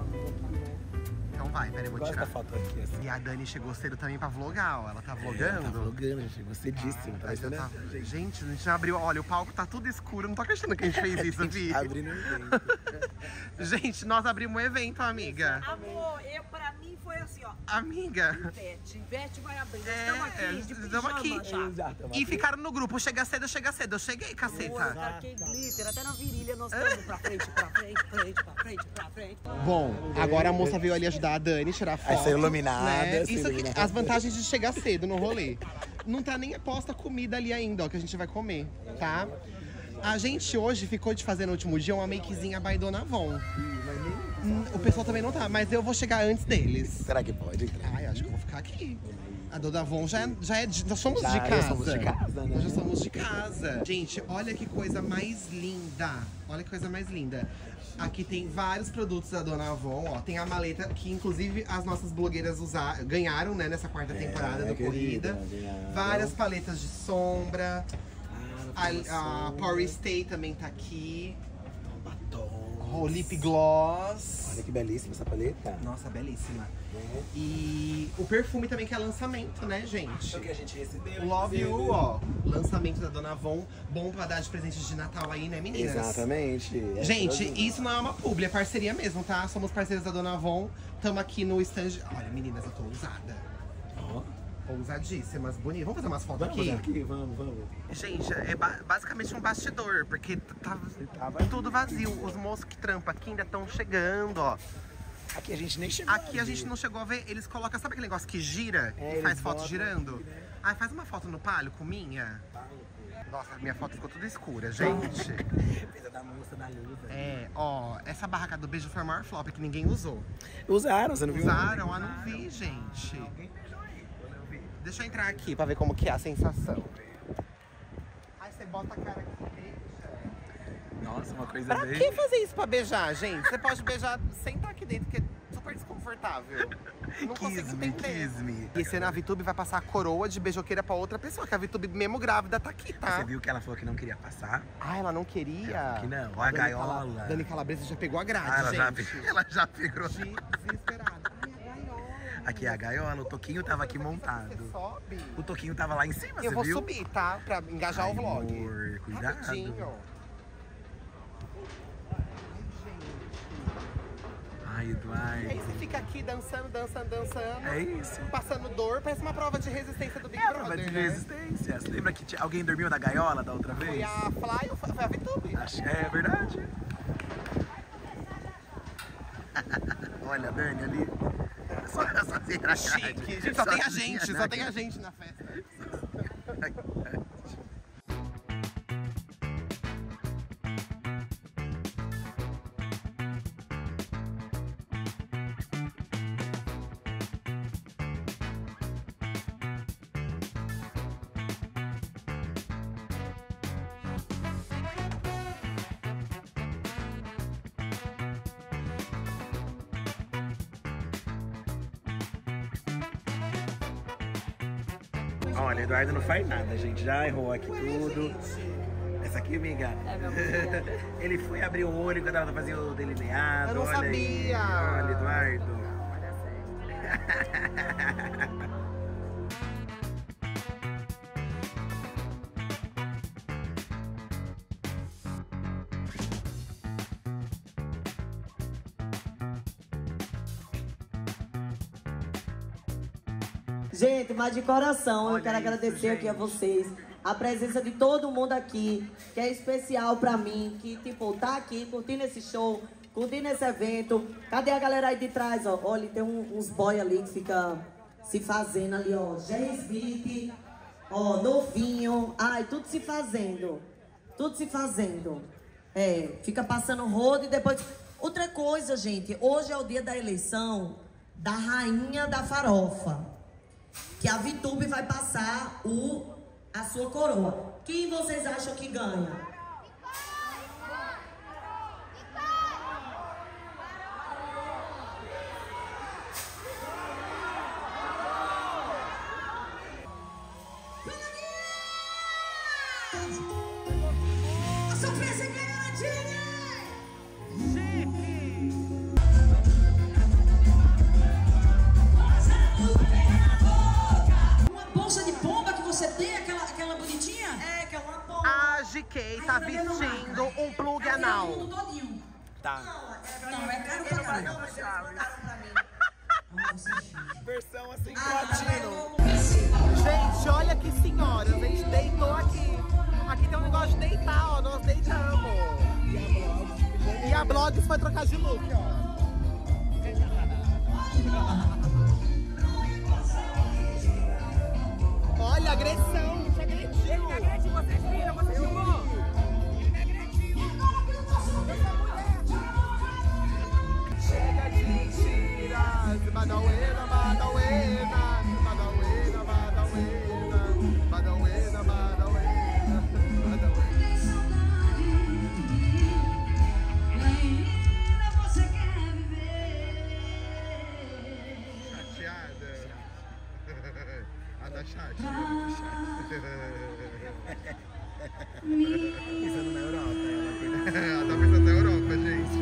Então vai, peraí, eu vou tirar. Foto aqui, assim. E a Dani chegou cedo também pra vlogar, ó. Ela tá vlogando. Tá vlogando, chegou cedíssimo. Tá vendo? Gente, a gente já abriu. Olha, o palco tá tudo escuro. Não tô acreditando que a gente fez isso, Vi. Abrindo um evento. Gente, nós abrimos um evento, amiga. Amor, pra mim foi assim, ó. Amiga. Ivete vai abrir. Estamos aqui. E ficaram no grupo, chega cedo, chega cedo. Eu cheguei, caceta. Taquei glitter, até na virilha nós estamos pra frente, pra frente, pra frente, pra frente. Bom, agora a moça veio ali ajudar a Dani a tirar foto. Vai ser iluminada. Né? Isso aqui, as vantagens de chegar cedo no rolê. Não tá nem posta comida ali ainda, ó, que a gente vai comer, tá? A gente hoje ficou de fazer no último dia uma makezinha by Dona Avon. O pessoal também não tá, mas eu vou chegar antes deles. Será que pode entrar? Ai, acho que eu vou ficar aqui. A Dona Avon já é nós somos de casa. Somos de casa, né? Nós já somos de casa. Gente, olha que coisa mais linda. Olha que coisa mais linda. Aqui tem vários produtos da Dona Avon, ó. Tem a maleta que, inclusive, as nossas blogueiras ganharam, né? Nessa quarta temporada do Corrida. Várias paletas de sombra. A Porry Stay também tá aqui. O lip gloss. Olha que belíssima essa paleta. Nossa, belíssima. E o perfume também, que é lançamento, né, gente? O que a gente recebeu. Love You, ó. Lançamento da Dona Avon. Bom pra dar de presente de Natal aí, né, meninas? Exatamente. Gente, isso não é uma publi, é parceria mesmo, tá? Somos parceiros da Dona Avon. Tamo aqui no stand. Olha, meninas, eu tô ousada. Ousadíssimas, bonitas. Vamos fazer umas fotos aqui? Vamos. Gente, é basicamente um bastidor, porque tava tudo vazio. Os moços que trampam aqui ainda estão chegando, ó. Aqui a gente nem chegou. Aqui a gente não chegou a ver. Eles colocam, sabe aquele negócio que gira? E faz foto girando? Aqui, né? Ai, faz uma foto no palio com minha. Nossa, minha foto ficou toda escura, gente. Precisa da moça da luz. É, ó, essa barraca do beijo foi a maior flop que ninguém usou. Usaram, você não viu? Usaram? Ah, não vi, gente. Deixa eu entrar aqui pra ver como que é a sensação. Aí você bota a cara aqui, deixa. Nossa, uma coisa Pra bem... que fazer isso pra beijar, gente? Você pode beijar sem estar aqui dentro, que é super desconfortável. Não consigo entender. E esse ano a VTube vai passar a coroa de beijoqueira pra outra pessoa, que a VTube, mesmo grávida, tá aqui, tá? Você viu que ela falou que não queria passar? Ah, ela não queria? Ela que não, a gaiola. Dani Calabresa já pegou a grade, ela já pegou. Desesperada. Aqui é a gaiola, o Toquinho tava aqui montado. Você sobe? O Toquinho tava lá em cima, Eu você vou viu? subir, tá? Pra engajar o vlog. Amor, cuidado. Rapidinho. Ai, Eduardo. Aí você fica aqui dançando. É isso. Passando dor, parece uma prova de resistência do Big Brother, prova de né? resistência. Você lembra que alguém dormiu na gaiola da outra vez? Foi a Fly ou foi a VTube? É verdade. Olha a Dani ali. Só tem a chique, gente, só tem a gente na festa. Olha, Eduardo não faz nada, gente. Já errou aqui tudo. Essa aqui, amiga. É meu filho. Ele foi abrir o olho quando ela fazia o delineado. Eu não olha sabia. Aí. Olha, Eduardo. Gente, mas de coração, Olha eu quero isso, agradecer aqui a gente. vocês. A presença de todo mundo aqui, que é especial pra mim, que, tipo, tá aqui curtindo esse show, curtindo esse evento. Cadê a galera aí de trás, ó? Olha, tem uns boy ali que fica se fazendo ali, ó. G-Smith, ó, novinho. Ai, tudo se fazendo. Tudo se fazendo. É, fica passando rodo e depois... Outra coisa, gente, hoje é o dia da eleição da rainha da farofa. Que a VTube vai passar a sua coroa. Quem vocês acham que ganha? A surpresa é garantia! Bolsa de pomba que você tem, aquela bonitinha? É, que é uma pomba. A GK tá vestindo um plug anal. Tá. Não, é caro pra caramba. Versão assim, platino. Gente, olha que senhora, a gente deitou aqui. Aqui tem um negócio de deitar, ó, nós deitamos. E a Blogs foi trocar de look, ó. Olha, agressão, você agrediu. Ele me agrediu, vocês viram, você filmou? Ele me agrediu. Chega de mentiras, badauena, badauena, badauena, badauena, badauena, badauena, badauena. Ainda você quer viver. Chateada. A da chat. Pensando na Europa, ela tá pensando na Europa,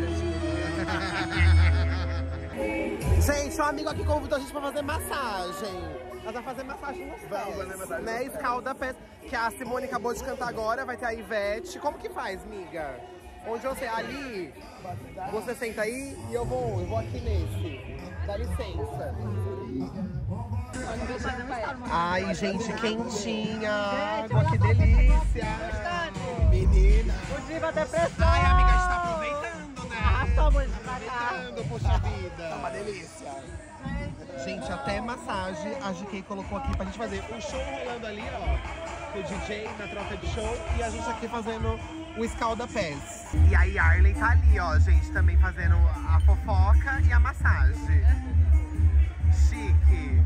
gente. Gente, um amigo aqui convidou a gente pra fazer massagem. Ela vai fazer massagem nos pés, né? Escalda pés, que a Simone acabou de cantar agora, vai ter a Ivete. Como que faz, miga? Onde você... Ali, você senta aí e eu vou aqui nesse. Dá licença. Ai, gente, quentinha. Água, que delícia. Menina. O Diva Depressão. Ai, amiga, a gente tá aproveitando, né? Arrastamos pra cá. Aproveitando, poxa vida. Tá uma delícia. Gente, até massagem a GK colocou aqui pra gente fazer o show rolando ali, ó. O DJ na troca de show e a gente aqui fazendo o escalda-pés. E aí a Arley tá ali, ó, gente, também fazendo a fofoca e a massagem. Chique.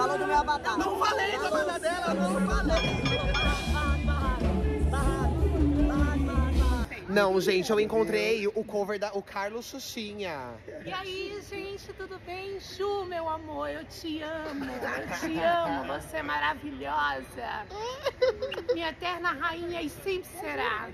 Falou do meu avatar. Não falei da banda dela, não falei. Não, gente, eu encontrei o cover o Carlos Xuxinha. E aí, gente, tudo bem? Ju, meu amor, eu te amo. Eu te amo, você é maravilhosa. Minha eterna rainha e sempre será.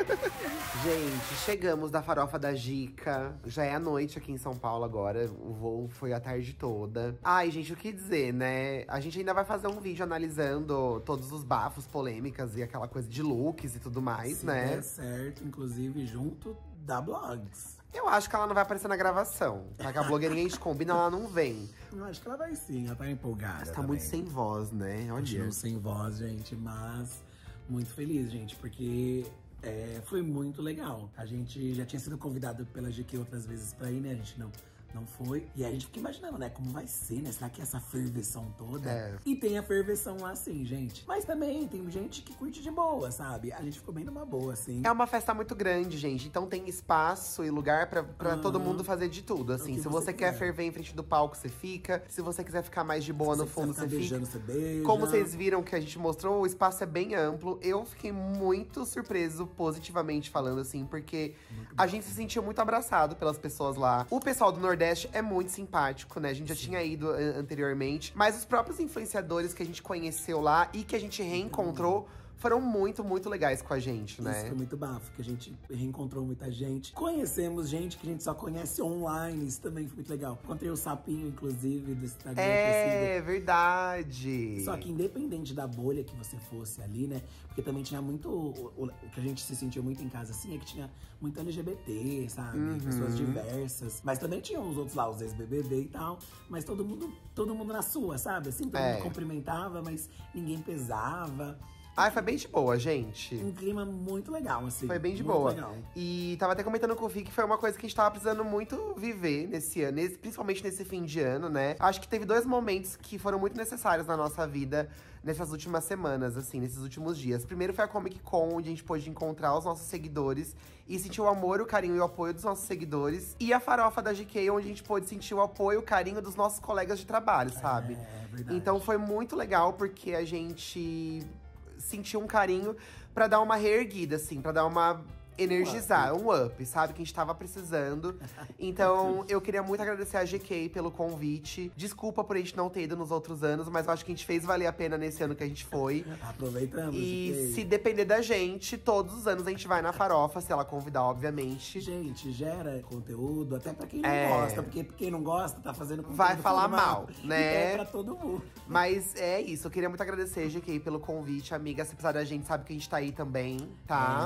Gente, chegamos da farofa da Gica. Já é a noite aqui em São Paulo agora. O voo foi a tarde toda. Ai, gente, o que dizer, né? A gente ainda vai fazer um vídeo analisando todos os bafos, polêmicas e aquela coisa de looks e tudo mais, né? É certo, inclusive junto da Blogs. Eu acho que ela não vai aparecer na gravação. Tá? Que a blogueirinha a gente combina, ela não vem. Eu acho que ela vai sim, ela tá empolgada. Mas tá também. muito sem voz, né? Olha. Continuo sem voz, gente, mas muito feliz, gente, porque foi muito legal. A gente já tinha sido convidado pela GQ outras vezes pra ir, né? A gente não foi. E a gente fica imaginando, né? Como vai ser, né? Será que essa ferveção toda? É. E tem a ferveção lá sim, gente. Mas também tem gente que curte de boa, sabe? A gente ficou bem numa boa, assim. É uma festa muito grande, gente. Então tem espaço e lugar pra todo mundo fazer de tudo, assim. Se você quer ferver em frente do palco, você fica. Se você quiser ficar mais de boa no fundo, você fica. Você beija. Como vocês viram que a gente mostrou, o espaço é bem amplo. Eu fiquei muito surpreso, positivamente falando, assim. Porque a gente se sentiu muito abraçado pelas pessoas lá. O pessoal do Nordeste é muito simpático, né? A gente já tinha ido anteriormente. Mas os próprios influenciadores que a gente conheceu lá e que a gente reencontrou foram muito, muito legais com a gente, né? Isso foi muito bafo, que a gente reencontrou muita gente. Conhecemos gente que a gente só conhece online, isso também foi muito legal. Encontrei o Sapinho, inclusive, do Instagram. É, verdade. Só que independente da bolha que você fosse ali, né? Porque também tinha muito… O que a gente se sentiu muito em casa, assim, é que tinha muito LGBT, sabe? Pessoas diversas. Mas também tinha os outros lá, os ex-BBB e tal. Mas todo mundo na sua, sabe? Assim, todo mundo cumprimentava, mas ninguém pesava. Ai, foi bem de boa, gente. Um clima muito legal, assim. Foi bem de muito boa. Legal. E tava até comentando com o Fih que foi uma coisa que a gente tava precisando muito viver nesse ano, principalmente nesse fim de ano, né? Acho que teve 2 momentos que foram muito necessários na nossa vida nessas últimas semanas, assim, nesses últimos dias. Primeiro foi a Comic Con, onde a gente pôde encontrar os nossos seguidores e sentir o amor, o carinho e o apoio dos nossos seguidores. E a farofa da GQ, onde a gente pôde sentir o apoio e o carinho dos nossos colegas de trabalho, sabe? É verdade. Então foi muito legal, porque a gente sentir um carinho pra dar uma reerguida, assim, pra dar uma energizar, um up, sabe? Que a gente tava precisando. Então, eu queria muito agradecer a GQ pelo convite. Desculpa por a gente não ter ido nos outros anos, mas eu acho que a gente fez valer a pena nesse ano que a gente foi. Aproveitamos. E se depender da gente, todos os anos a gente vai na farofa, se ela convidar, obviamente. Gente, gera conteúdo, até pra quem não gosta. Porque quem não gosta tá fazendo conteúdo. Vai falar mal, né? E é pra todo mundo. Mas é isso, eu queria muito agradecer, GQ, pelo convite. Amiga, se precisar da gente, sabe que a gente tá aí também, tá?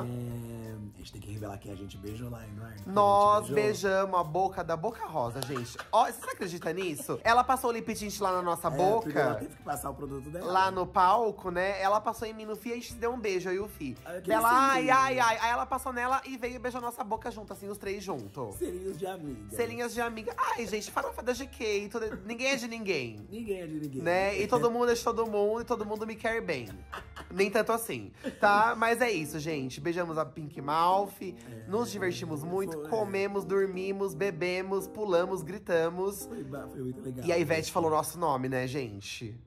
A gente tem que revelar quem a gente beijou lá, não é? Nós beijamos a boca da Boca Rosa, gente. Ó, você acredita nisso? Ela passou o lip tint lá na nossa boca. Ela teve que passar o produto dela. Lá no palco, né? Ela passou em mim no Fih e a gente deu um beijo, eu e o Fih. Ela, ai. Aí ela passou nela e veio beijar nossa boca junto, assim, os 3 juntos. Selinhos de amiga. Selinhas de amiga. Ai, gente, farofa da GQ. Ninguém é de ninguém. Ninguém é de ninguém. Né? E todo mundo é de todo mundo e todo mundo me quer bem. Nem tanto assim, tá? Mas é isso, gente. Beijamos a Pink Mouth. Nos divertimos muito, comemos, dormimos, bebemos, pulamos, gritamos. Foi muito legal. E a Ivete falou nosso nome, né, gente?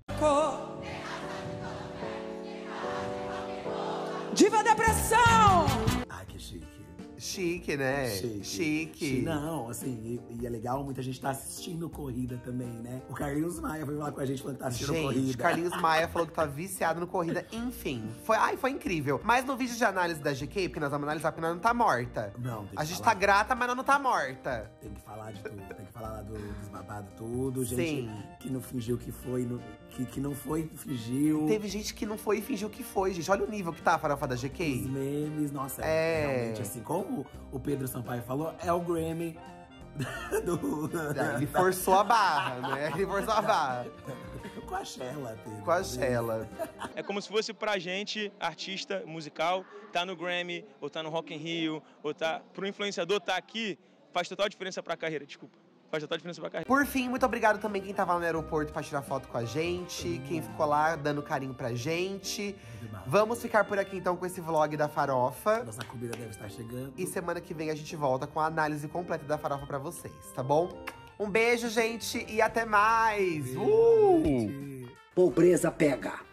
Diva Depressão! Ai, que chique. Chique, né? Chique. Não, assim, e é legal, muita gente tá assistindo corrida também, né? O Carlinhos Maia foi lá com a gente falando que tá assistindo corrida. Carlinhos Maia falou que tá viciado no corrida. Enfim, foi incrível. Mas no vídeo de análise da GQ, porque nós vamos analisar, porque nós não tá morta. Não, tem que A gente falar. tá grata, mas nós não tá morta. Tem que falar de tudo, tem que falar lá dos babados, tudo. Gente Sim. que não fingiu que foi, que não foi, fingiu. Teve gente que não foi e fingiu que foi, gente. Olha o nível que tá a farofa da GQ. Os memes, nossa, realmente assim, como o Pedro Sampaio falou, é o Grammy Ele forçou a barra, né? Ele forçou a barra. Com a Xela, Pedro. Com a Xela. É como se fosse pra gente, artista musical, tá no Grammy, ou tá no Rock in Rio, ou tá… Pro influenciador tá aqui, faz total diferença pra carreira, desculpa. Faz total diferença pra carreira. Por fim, muito obrigado também quem tava lá no aeroporto pra tirar foto com a gente, quem ficou lá dando carinho pra gente. Vamos ficar por aqui então com esse vlog da farofa. Nossa comida deve estar chegando. E semana que vem a gente volta com a análise completa da farofa pra vocês, tá bom? Um beijo, gente, e até mais! Beijo, pobreza pega.